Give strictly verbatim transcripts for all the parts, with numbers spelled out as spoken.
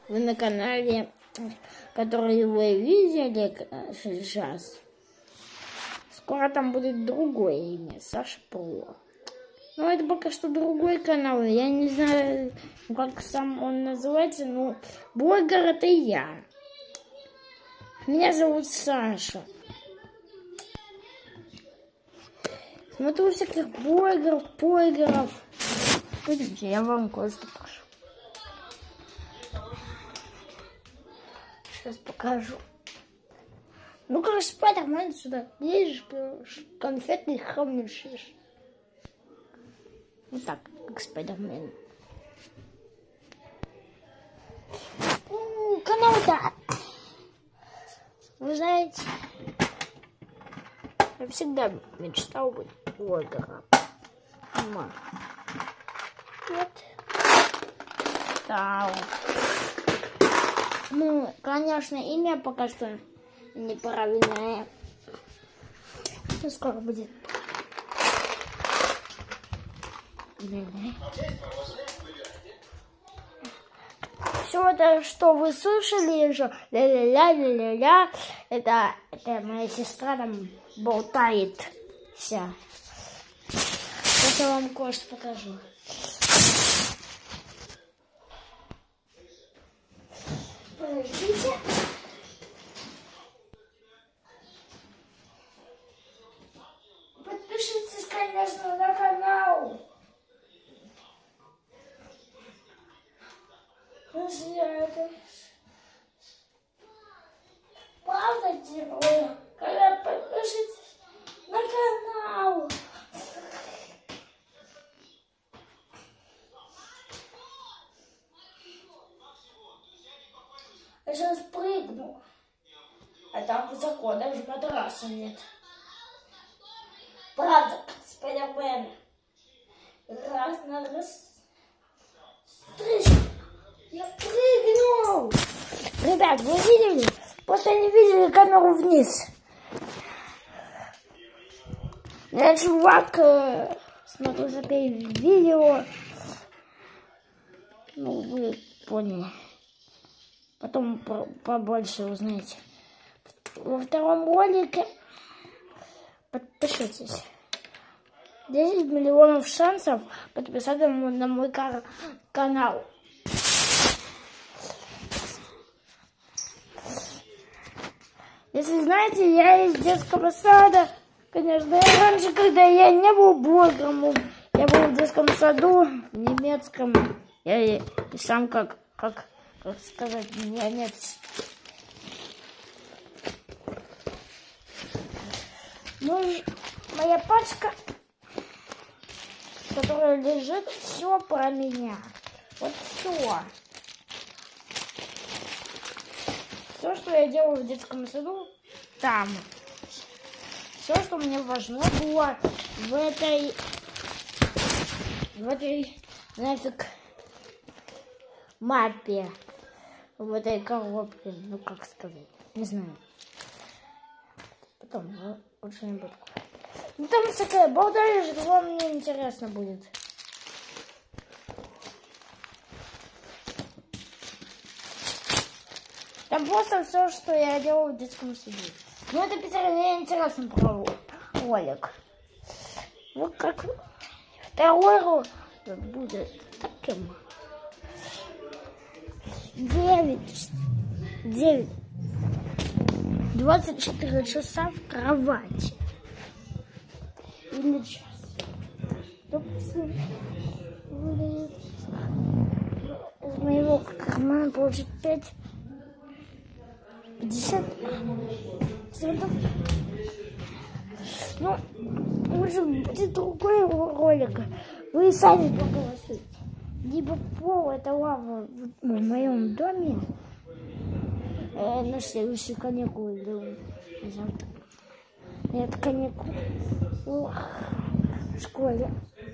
вы на канале, который вы видели сейчас. Скоро там будет другое имя, Саша Про. Но это пока что другой канал, я не знаю, как сам он называется, но блогер это я. Меня зовут Саша. Смотрю всяких блогеров, блогеров. Пойдемте, я вам кое-что покажу. Сейчас покажу. Ну, короче, Спайдермен сюда. Есть же конфетный хомячиш. Вот так, как Спайдермен. Канал-то. Вы знаете, я всегда мечтал быть блогером. Вот. Стал. Ну, конечно, имя пока что неправильное. Но скоро будет. Все это, что вы слышали, что ля-ля-ля-ля-ля, это, это моя сестра там болтает вся. Сейчас я вам кое-что покажу. Подождите. Подпишитесь, конечно, на канал. Друзья, это правда делаю, когда подпишитесь на канал. Я сейчас прыгну, а там высоко, даже матраса нет. Правда, как Спайдермен. Раз на раз. Стриж. Я прыгнул. Ребят, вы видели? Просто не видели камеру вниз. Я чувак, э, смотрю запей видео. Ну, вы поняли. Потом побольше узнаете. Во втором ролике подпишитесь. десять миллионов шансов подписаться на мой канал. Если знаете, я из детского сада, конечно, я раньше, когда я не был блогером, я был в детском саду, в немецком, я и, и сам как, как, как сказать, немец. Ну, моя пачка, которая лежит, все про меня. Вот все. Все, что я делаю в детском саду, там. Все, что мне важно было в этой, в этой, нафиг, мапе, в этой коробке, ну как сказать, не знаю. Потом, ну, лучше не буду. Ну там всякая болтаешь, что мне интересно будет. Там просто все, что я делаю в детском саду. Ну, это специально интересно про ролик. Вот как второй ролик будет таким. Девять. Девять. Двадцать четыре часа в кровати. Или час. Из моего кармана получит пять. пятьдесят цветов. Ну, может будет другой ролик. Вы сами проголосуйте. Либо пол, это лава в моем доме. Э, на следующие каникулы. Нет, каникулы в школе.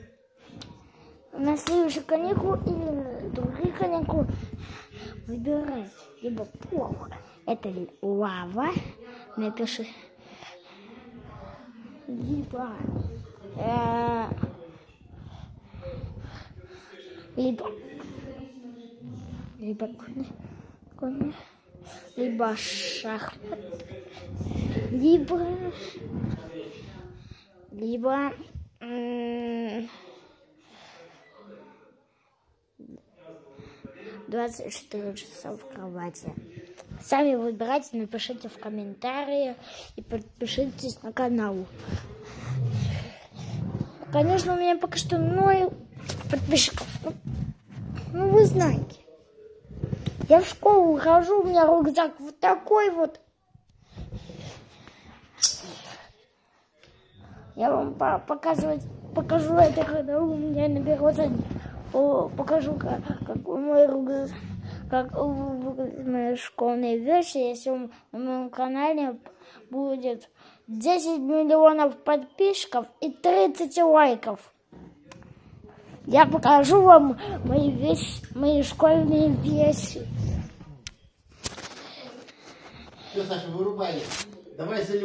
На следующие каникулы или другие каникулы выбирать. Либо пол. Это лава, напиши, либо, э, либо, либо коня, либо шахмат, либо, либо двадцать четыре часа в кровати. Сами выбирайте, напишите в комментарии и подпишитесь на канал. Конечно, у меня пока что ноль подписчиков. Ну, ну, вы знаете. Я в школу хожу, у меня рюкзак вот такой вот. Я вам показывать, покажу это, когда у меня наберется. Покажу, как, как мой рюкзак, как мои школьные вещи, если на моем канале будет десять миллионов подписчиков и тридцать лайков. Я покажу вам мои вещи, мои школьные вещи. Все, Саша, вырубай. Давай заливай.